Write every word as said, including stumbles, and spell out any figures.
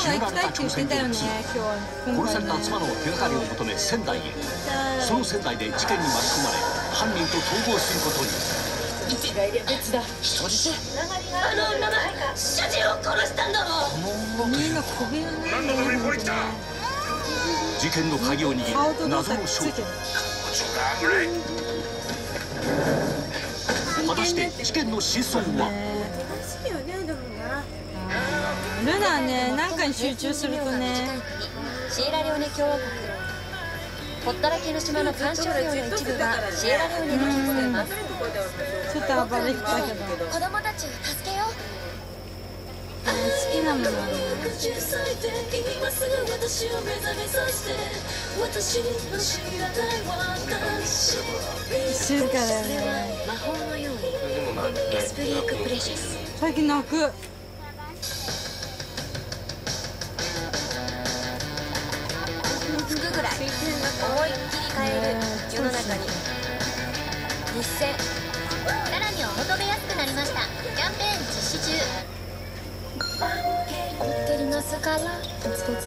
が行きたいって言ってたよね。今日殺された妻の手がかりを求め仙台へ。その仙台で事件に巻き込まれ犯人と逃亡することに。 一概で別だ。 人質？ あの女が主人を殺したんだろう。 みんな首がないんだよね。 事件の鍵を握る謎の正体。果たして事件の真相は？ ルナはね、なんかに集中するとね。 シエラレオネ共和国。ほったらけの島の干渉領の一部がシエラレオネに聞こえます。 ちょっと暴れてたけど。 子供たちを助けよう。 好きなものはね。静かだよね。 魔法のようにエスプリークプレシャス。 最近泣く。 服ぐらい思いっきり買える世の中に。日銭。さらにお求めやすくなりました。キャンペーン実施中。持ってりますから。